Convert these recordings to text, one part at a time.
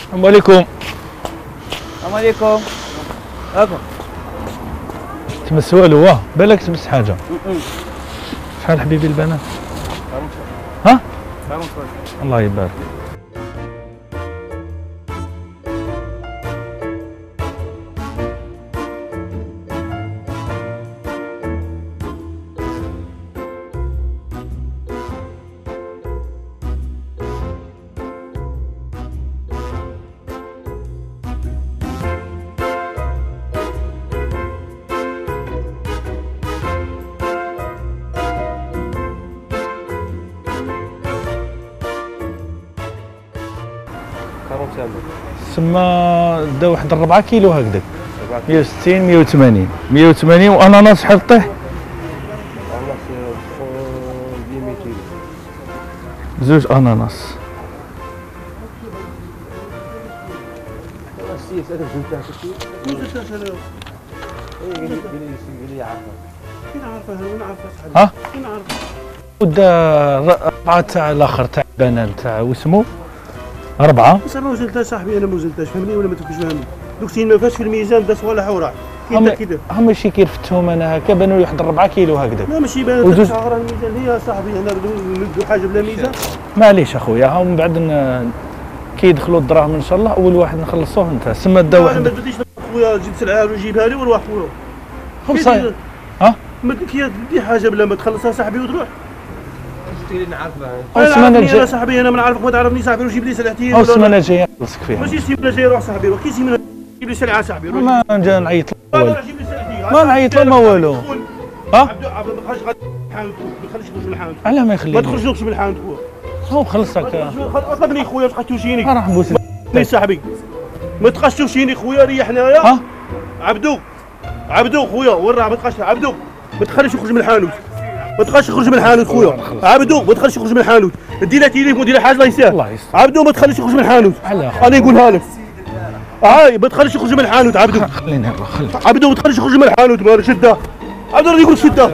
السلام عليكم. السلام عليكم. هاكم تمس والو واه بالك تمس حاجه. شحال حبيبي البنات؟ ها؟ الله يبارك. تسمى دا واحد 4 كيلو هكذاك 160 180 180 واناناس شحال طيح؟ زوج اناناس. ها؟ ودا 4 تاع الاخر تاع البنان تاع واسمو 4. بس انا ما وزنتهاش صاحبي، انا ما وزنتهاش، فهمني ولا ما تكونش فاهمني. دوك سين ما فاش في الميزان دا صوالح وراح كذا هم شي كيرفتهم انا هكا بانوا لي واحد 4 كيلو هكذاك. لا ماشي بان صغار الميزان هي صاحبي. انا ندو حاجه بلا ميزان معليش اخويا. ها من بعد كي يدخلوا الدراهم ان شاء الله اول واحد نخلصوه انت. سما دا واحد ما تبديش خويا جيب سلعه وجيبها لي وروح خويا. خمسة ها؟ ما دي حاجه بلا ما تخلصها صاحبي وتروح. او السمانه الجايه صاحبي انا ما نعرفك ما تعرفني صاحبي وجيب لي سلعتي. او السمانه الجايه نخلصك فيها. ماشي السمانه الجايه روح صاحبي، كي سمانه جيب لي سلعه صاحبي. ما نجي نعيط له والو. جيب لي سلعتي ما نعيط له ما والو. ها؟ عبد ما تخرجش ما تخليش يخرج من الحانوت. علاه ما يخليني؟ ما تخرجوش من الحانوت خويا. هو خلصك. اطلبني خويا تبقى توجيني. راح نبوس لي صاحبي ما تبقاش توجيني خويا. ريح هنايا. ها؟ عبدو خويا وين راه ما تبقاش. عبدو ما تخليش يخرج من الحانوت. ما تبقاش يخرج من الحانوت خويا. عبدو ما تخليش يخرج من الحانوت. دي له تليفون دي له حاجه الله يسهل. الله يستر. عبدو ما تخليش يخرج من الحانوت. علاه انا نقولها لك. ما تخليش يخرج من الحانوت. عبدو خليني الله خليك. عبدو ما تخليش يخرج من الحانوت. مالك شده. عبدو راه يقول شده.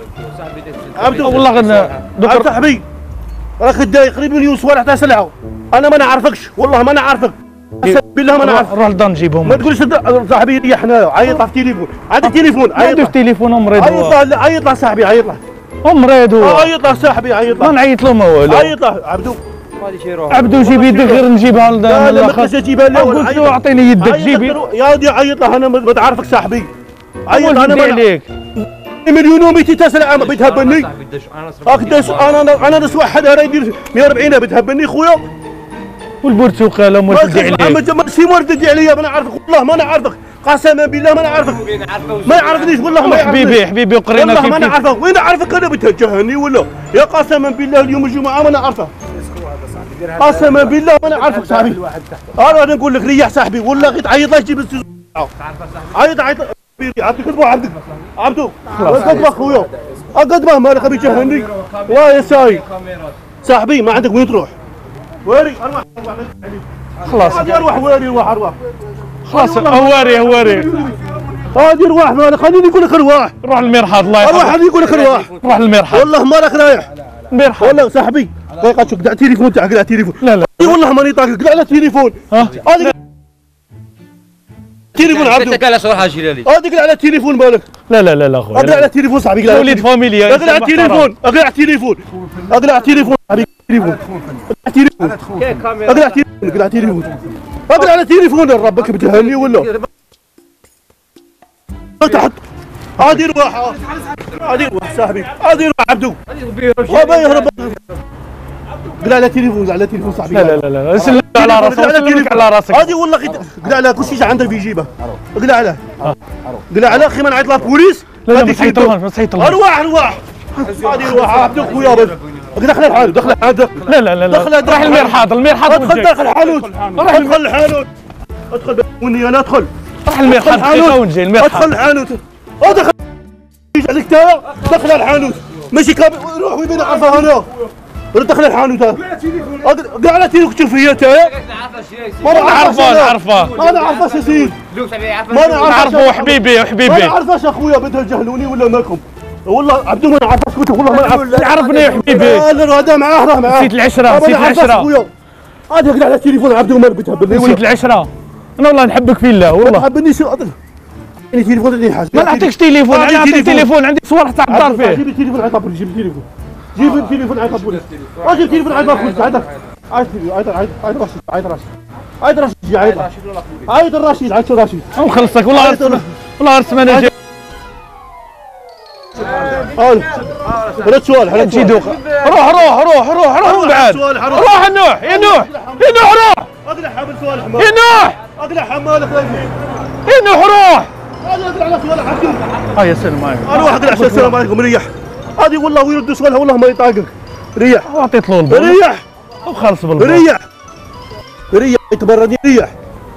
عبدو والله غير دوك صاحبي راك داي قريب مليون صوالح تاع سلعه. انا ما نعرفكش والله ما نعرفك. بالله ما نعرفك. روح لدار نجيبهم. ما تقولش صاحبي ريح حنايا. عيط له في التليفون. عندي تليفون. عيط له في التليفون مريض. عيط له صاحبي. عيط له. مريض هو. عيط له صاحبي. عيط له. ما نعيط له ما والو. عيط له عبدو. عبدو جيب يدك غير نجيبها لا لا ما تقدرش تجيبها لا. قلت له اعطيني يدك جيبي. يا ودي عيط له. انا ما تعرفك صاحبي. عيط انا ما عليك. مليون و200 تاع سلعه ما بتهبني. اقداش انا ناس واحد راه يدير 140 بتهبني خويا. والبرتقاله ما تدي عليك. ماشي ورد تدي عليا. ما نعرفك والله ما نعرفك. قسما بالله ما نعرفك. ما يعرفنيش والله ما يعرفنيش. حبيبي وقرينا والله ما نعرفك. وين نعرفك انا بتهجهني ولا يا قسما بالله اليوم الجمعه ما نعرفك. قسما بالله ما نعرفك صاحبي. انا نقول لك ريح صاحبي والله غير تعيط له تجيب السوق. عيط عطيك كذبه عبدو كذبه خويا. كذبه مالك بيجهني. واه يا ساي صاحبي ما عندك وين تروح. واري ارواح خلاص هذه ارواح. واري ارواح خلاص. هواري هذه ارواح مالك. خليني نقول لك ارواح. روح للمرحاض الله يحفظك. ارواح خليني نقول لك ارواح. روح للمرحاض والله مالك رايح المرحاض. والله صاحبي دقيقه شوف قلع التليفون تاعك. قلع التليفون. لا والله ماني طايق. قلع على التليفون. هذا التليفون عبدو. انت قال صراحه جيلالي. قلع على التليفون مالك. لا خويا. اقلع على التليفون صاحبي. قلع وليد فاميليا. اقلع التليفون. اقلع التليفون. اقلع التليفون صاحبي. التليفون. اقلع التليفون. اقلع التليفون. اقلع على التليفون. ربك بتهني ولا تحط. هذه رواح. هذه رواح صاحبي. هذه رواح عبدو. وما يهرب. قلع على التليفون. على التليفون صاحبي. لا سلم على راسك. سلمك على راسك. هذه والله قلع على كل شيء عنده في جيبه. قلع عليه. قلع عليه اخي ما نعيط للبوليس. لا ما تصيط لهمش. ارواح. هذه رواح عبدو خويا. دخل الحانوت. دخل الحانوت. لا راح المرحاض. ادخل داخل الحانوت. ادخل الحانوت. ادخل وني انا ادخل. راح المرحاض دقيقه ونجي المرحاض. ادخل الحانوت. ادخل يجي عليك تايا. دخل الحانوت. ماشي كامل. روح وين عرفها هنا. دخل الحانوت. قلع على تيلك تشوف هي تايا. ما نعرفها. ما نعرفهاش يا سيدي. ما نعرفه حبيبي. ما نعرفهاش اخويا. بتجهلوني ولا ماكم والله. عبدو ما نعرفهاش. قلت والله ما نعرف. عرفني يا حبيبي. هذا معاه. راه معاه. نسيت العشره. هذا يقلع على التليفون عبدو ما بتهبلني نسيت العشره انا والله نحبك في الله والله تهبلني شو اضل يعني تليفون اللي حاجه ما نعطيكش تليفون انا نعطيك تليفون عندي صور حتى عبار فيه جيب التليفون عيط بوليس جيب التليفون جيب التليفون عيط بوليس جيب التليفون عيط بوليس عيط رشيد عيط الرشيد عيط الرشيد مخلصك والله والله رسم انا جاي رد سؤال تجي دوخ روح من بعد روح النوح يا نوح روح اقلع حامل سؤال يا حمال نوح اقلع حمالك يا نوح روح هذا اقلع على سؤال حكيم يا سلام عليكم انا واحد اقلع السلام عليكم ريح هذه والله ويرد سؤالها والله ما يطاقك ريح اعطيت له البول ريح وخلص بالبول ريح يتبردني ريح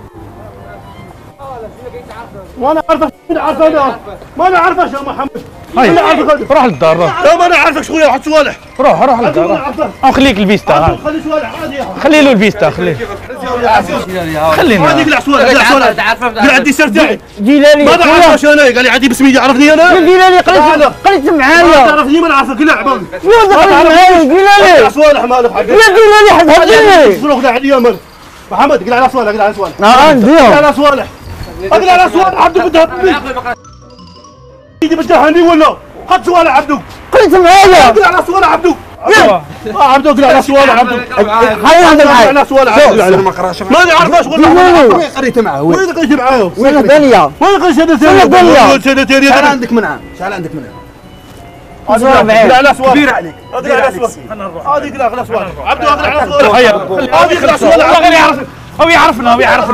وانا عارفك انا عارفه انا ما انا عارفك يا محمد انا عارفك روح للدار لا ما انا عارفك شويه واحد صوالح روح للدار خليك الفيستا ها خلي صوالح عادي خلي له الفيستا خليه خلينا هذه اقلع صوالح قال عندي سر تاعي جيلاني ما عرفش انا قال لي عندي باسمي يعرفني انا جيلاني قلت ما معايا تعرفني ما نعرفك قلع قلت معايا جيلاني صوالح مالك يا جيلاني حبيبي شنو قلع علي مالك محمد قلع على صوالح قلع على صوالح نديهم قلع على صوالح اقلع على صوالح عبدو بتهبني يجي بتهني ولا خد صوالح عبدو قلت معايا اقلع على صوالح عبدو عبدو اقلع على صوالح عبدو خلينا نهضر معايا على صوالح عبدو ما نعرفش والله قريت معاه وين قريت معاه سنة ثانية وين قريت سنتين شحال عندك من عام؟ شحال عندك من عام؟ اقلع على صوالح كبير عليك اقلع على صوالح هذه اقلع على صوالح عبدو اقلع على صوالح هيا هذه اقلع صوالح غير يعرف هو يعرفنا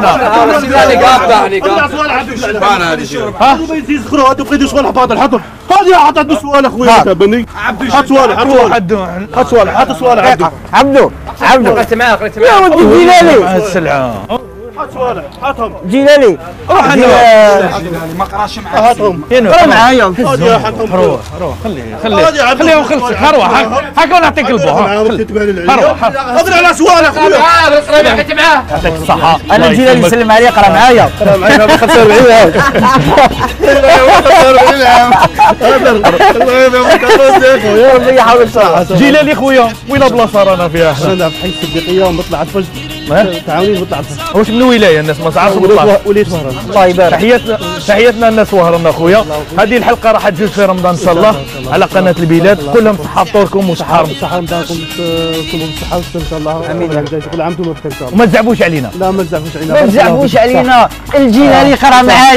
اقلع صوالح عبدو هذه ما يسخروا هذا بغيت صوالح باطل حطهم هذه حطت بالصوالح خويا تبني حط صوالح حط صوالح حط صوالح عبدو قريت معاه يا ودي جيلاني السلعه حط صوالح حطهم جيلاني روح ما قراش معاه حطهم روح معايا هذه حطهم روح خليه يخلصك روح هكا نعطيك البو اقلع على صوالح خويا قريت معاه يعطيك الصحه انا جيلاني سلم عليا قرا معايا معايا ب 45 يا ربي يحاول صح جيلاني خويا وين بلاصه رانا فيها احنا انا في حي الصديقيه ونطلع الفجر تعاونين نطلع الفجر واش من ولايه الناس ما تعرفش وليت وهران الله يبارك تحياتنا الناس وهرنا خويا هذه الحلقه راح تجوز في رمضان ان شاء الله على قناه البلاد كلهم صحه فطوركم وصحه الصحه رمضانكم كلهم بالصحه والسلامه ان شاء الله امين كل عام وانتم بخير ان شاء الله وما تزعبوش علينا لا ما تزعفوش علينا ما تزعفوش علينا الجيلاني قرا معايا